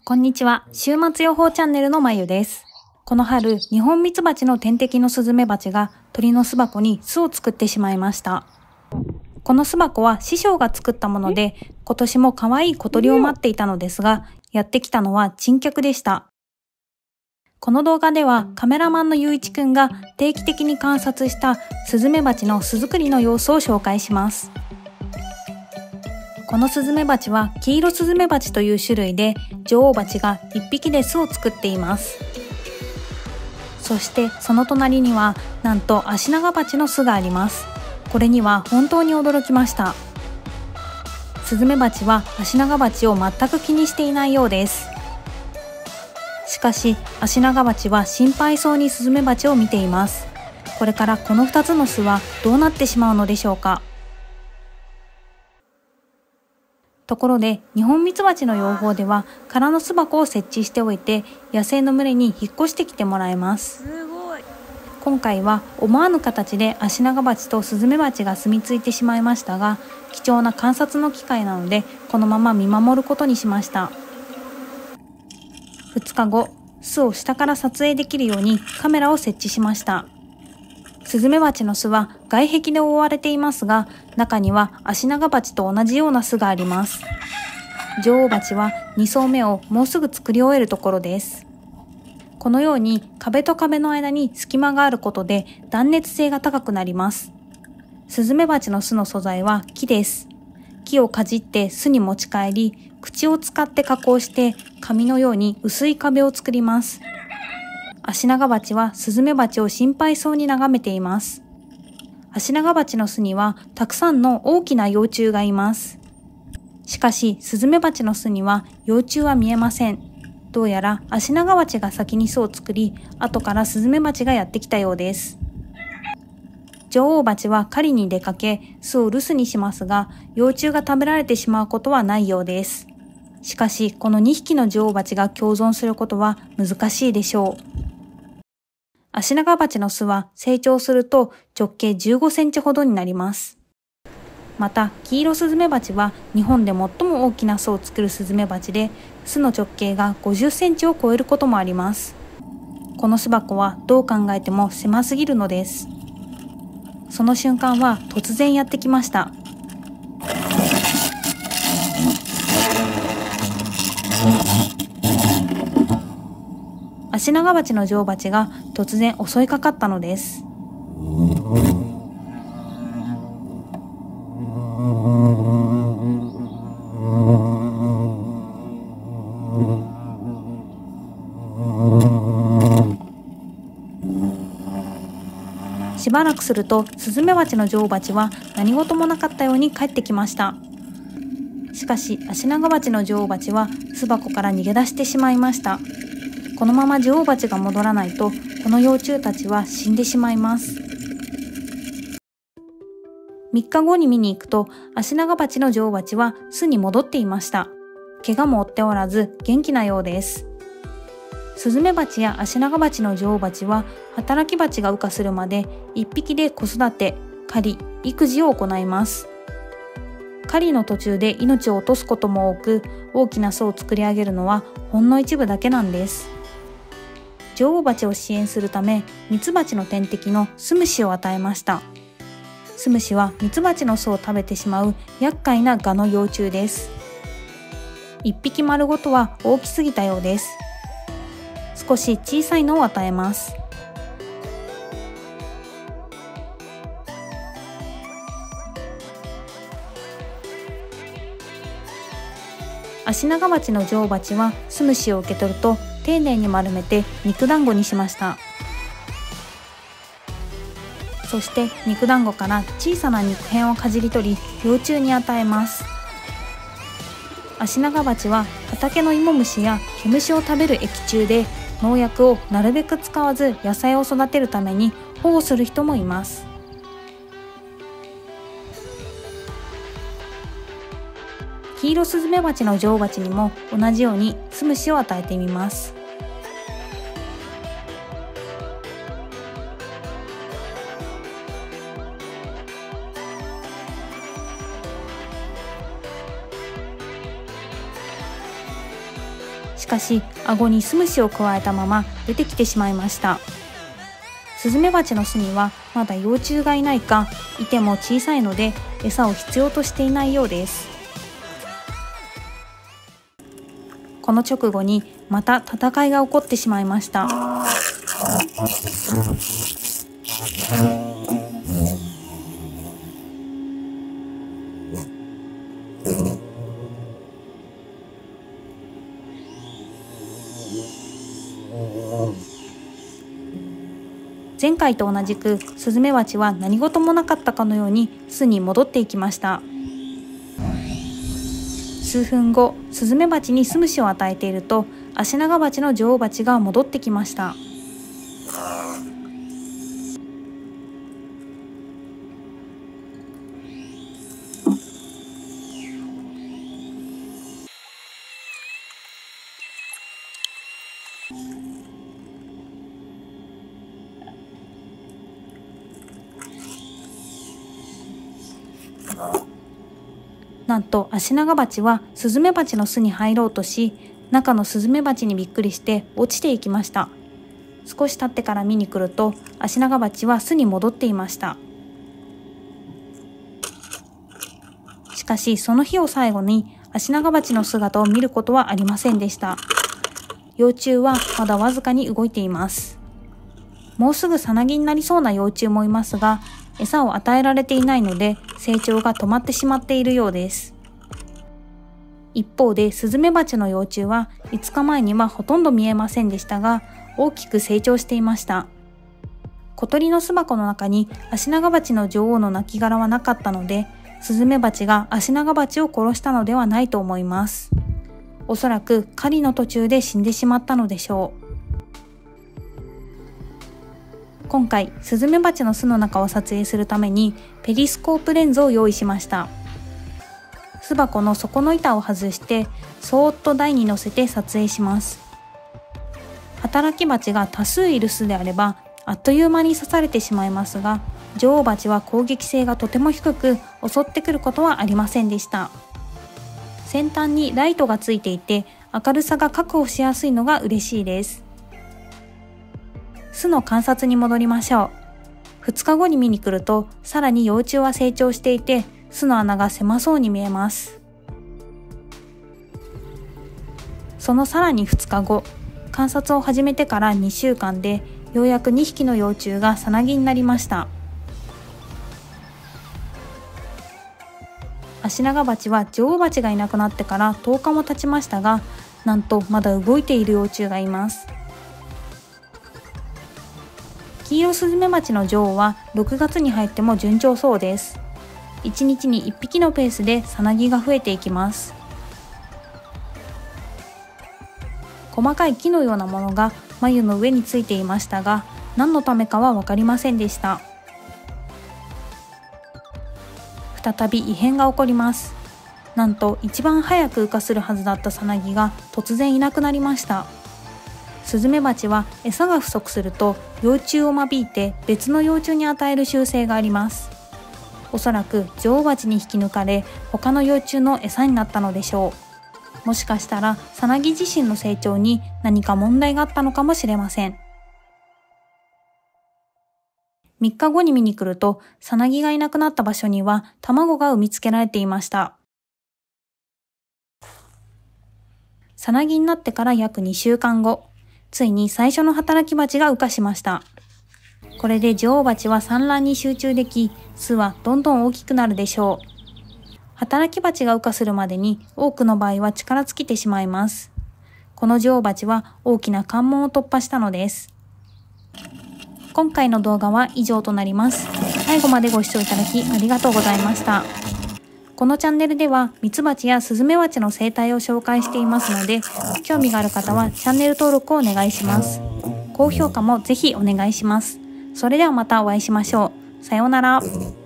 こんにちは。週末予報チャンネルのまゆです。この春、ニホンミツバチの天敵のスズメバチが鳥の巣箱に巣を作ってしまいました。この巣箱は師匠が作ったもので、今年も可愛い小鳥を待っていたのですが、やってきたのは珍客でした。この動画ではカメラマンのゆういちくんが定期的に観察したスズメバチの巣作りの様子を紹介します。このスズメバチはキイロスズメバチという種類で、女王バチが1匹で巣を作っています。そしてその隣にはなんとアシナガバチの巣があります。これには本当に驚きました。スズメバチはアシナガバチを全く気にしていないようです。しかしアシナガバチは心配そうにスズメバチを見ています。これからこの2つの巣はどうなってしまうのでしょうか。ところで、ニホンミツバチの養蜂では空の巣箱を設置しておいて、野生の群れに引っ越してきてもらえます。今回は思わぬ形でアシナガバチとスズメバチが住み着いてしまいましたが、貴重な観察の機会なのでこのまま見守ることにしました。2日後、巣を下から撮影できるようにカメラを設置しました。スズメバチの巣は外壁で覆われていますが、中にはアシナガバチと同じような巣があります。女王バチは2層目をもうすぐ作り終えるところです。このように壁と壁の間に隙間があることで断熱性が高くなります。スズメバチの巣の素材は木です。木をかじって巣に持ち帰り、口を使って加工して紙のように薄い壁を作ります。アシナガバチはスズメバチを心配そうに眺めています。アシナガバチの巣にはたくさんの大きな幼虫がいます。しかしスズメバチの巣には幼虫は見えません。どうやらアシナガバチが先に巣を作り、後からスズメバチがやってきたようです。女王バチは狩りに出かけ巣を留守にしますが、幼虫が食べられてしまうことはないようです。しかしこの2匹の女王バチが共存することは難しいでしょう。アシナガバチの巣は成長すると直径15センチほどになります。また、キイロスズメバチは日本で最も大きな巣を作るスズメバチで、巣の直径が50センチを超えることもあります。この巣箱はどう考えても狭すぎるのです。その瞬間は突然やってきました。アシナガバチの女王バチが突然襲いかかったのです。しばらくするとスズメバチの女王バチは何事もなかったように帰ってきました。しかしアシナガバチの女王バチは巣箱から逃げ出してしまいました。このまま女王バチが戻らないと、この幼虫たちは死んでしまいます。3日後に見に行くと、アシナガバチの女王バチは巣に戻っていました。怪我も負っておらず元気なようです。スズメバチやアシナガバチの女王バチは働きバチが羽化するまで1匹で子育て、狩り、育児を行います。狩りの途中で命を落とすことも多く、大きな巣を作り上げるのはほんの一部だけなんです。女王バチを支援するため、ミツバチの天敵のスムシを与えました。スムシはミツバチの巣を食べてしまう厄介なガの幼虫です。1匹丸ごとは大きすぎたようです。少し小さいのを与えます。アシナガバチの女王バチはスムシを受け取ると丁寧に丸めて肉団子にしました。そして肉団子から小さな肉片をかじり取り幼虫に与えます。アシナガバチは畑のイモムシや毛虫を食べる益虫で、農薬をなるべく使わず野菜を育てるために保護する人もいます。キイロスズメバチの女王バチにも同じようにスムシを与えてみます。 しかし顎に巣虫をくわえたまま出てきてしまいました。スズメバチの巣にはまだ幼虫がいないか、いても小さいので餌を必要としていないようです。この直後にまた戦いが起こってしまいました。前回と同じくスズメバチは何事もなかったかのように巣に戻っていきました。数分後、スズメバチに巣虫を与えているとアシナガバチの女王バチが戻ってきました。なんとアシナガバチはスズメバチの巣に入ろうとし、中のスズメバチにびっくりして落ちていきました。少し経ってから見に来るとアシナガバチは巣に戻っていました。しかしその日を最後にアシナガバチの姿を見ることはありませんでした。幼虫はまだわずかに動いています。もうすぐさなぎになりそうな幼虫もいますが、餌を与えられていないので成長が止まってしまっているようです。一方でスズメバチの幼虫は5日前にはほとんど見えませんでしたが、大きく成長していました。小鳥の巣箱の中にアシナガバチの女王の亡骸はなかったので、スズメバチがアシナガバチを殺したのではないと思います。おそらく狩りの途中で死んでしまったのでしょう。今回、スズメバチの巣の中を撮影するためにペリスコープレンズを用意しました。巣箱の底の板を外して、そーっと台に乗せて撮影します。働きバチが多数いる巣であれば、あっという間に刺されてしまいますが、女王バチは攻撃性がとても低く、襲ってくることはありませんでした。先端にライトがついていて、明るさが確保しやすいのが嬉しいです。巣の観察に戻りましょう。2日後に見に来ると、さらに幼虫は成長していて、巣の穴が狭そうに見えます。そのさらに2日後、観察を始めてから2週間で、ようやく2匹の幼虫がさなぎになりました。アシナガバチは女王バチがいなくなってから10日も経ちましたが、なんとまだ動いている幼虫がいます。キイロスズメバチの女王は6月に入っても順調そうです。1日に1匹のペースでさなぎが増えていきます。細かい木のようなものが眉の上についていましたが、何のためかは分かりませんでした。再び異変が起こります。なんと一番早く羽化するはずだったさなぎが突然いなくなりました。スズメバチは餌が不足すると幼虫を間引いて別の幼虫に与える習性があります。おそらく女王バチに引き抜かれ、他の幼虫の餌になったのでしょう。もしかしたらさなぎ自身の成長に何か問題があったのかもしれません。3日後に見に来ると、さなぎがいなくなった場所には卵が産みつけられていました。さなぎになってから約2週間後、ついに最初の働きバチが羽化しました。これで女王バチは産卵に集中でき、巣はどんどん大きくなるでしょう。働きバチが羽化するまでに多くの場合は力尽きてしまいます。この女王バチは大きな関門を突破したのです。今回の動画は以上となります。最後までご視聴いただきありがとうございました。このチャンネルではミツバチやスズメバチの生態を紹介していますので、興味がある方はチャンネル登録をお願いします。高評価もぜひお願いします。それではまたお会いしましょう。さようなら。